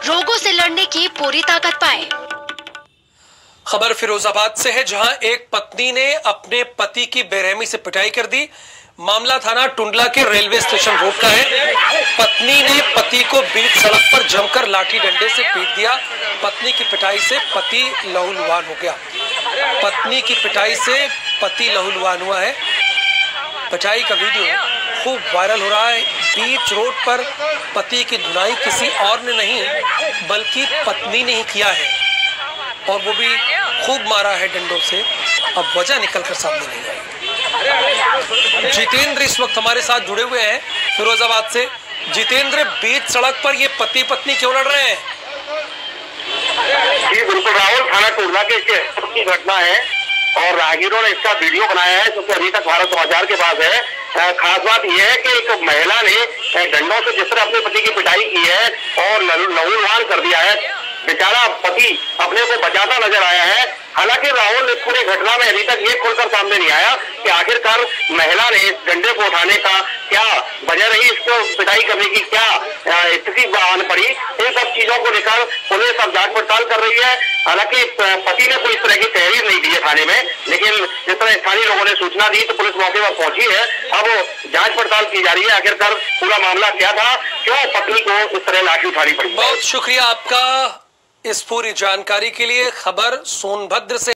रोगों से लड़ने की पूरी ताकत पाए। खबर फिरोजाबाद से है, जहां एक पत्नी ने अपने पति की बेरहमी से पिटाई कर दी। मामला थाना टुंडला के रेलवे स्टेशन रोड का है। पत्नी ने पति को बीच सड़क पर जमकर लाठी डंडे से पीट दिया। पत्नी की पिटाई से पति लहूलुहान हो गया। पत्नी की पिटाई से पति लहूलुहान हुआ है। पिटाई का वीडियो खूब वायरल हो रहा है। बीच रोड पर पति की धुनाई किसी और ने नहीं बल्कि पत्नी ने ही किया है, और वो भी खूब मारा है डंडों से। अब वजह निकलकर सामने नहीं आई। जितेंद्र इस वक्त हमारे साथ जुड़े हुए हैं फिरोजाबाद से। जितेंद्र, बीच सड़क पर ये पति पत्नी क्यों लड़ रहे हैं? जी बिल्कुल राहुल, थाना टुंडला की घटना है और राहगीरों ने इसका वीडियो बनाया है, क्योंकि अभी तक भारत समाचार के पास है। खास बात यह है कि एक महिला ने डंडों से जिस तरह अपने पति की पिटाई की है और लहूलुहान कर दिया है, बेचारा पति अपने को बचाता नजर आया है। हालांकि राहुल, इस पूरी घटना में अभी तक ये खुलकर सामने नहीं आया कि आखिरकार महिला ने डंडे को उठाने का क्या वजह रही, इसको पिटाई करने की क्या स्थिति आन पड़ी। इन सब चीजों को लेकर पुलिस अब जांच पड़ताल कर रही है। हालांकि पति ने कोई इस तरह की तहरीर नहीं दी है थाने में, लेकिन जिस तरह स्थानीय लोगों ने सूचना दी तो पुलिस मौके पर पहुंची है। अब जांच पड़ताल की जा रही है, आखिरकार पूरा मामला क्या था, क्यों पत्नी को इस तरह लाठी उठानी पड़ी। बहुत शुक्रिया आपका इस पूरी जानकारी के लिए। खबर सोनभद्र से।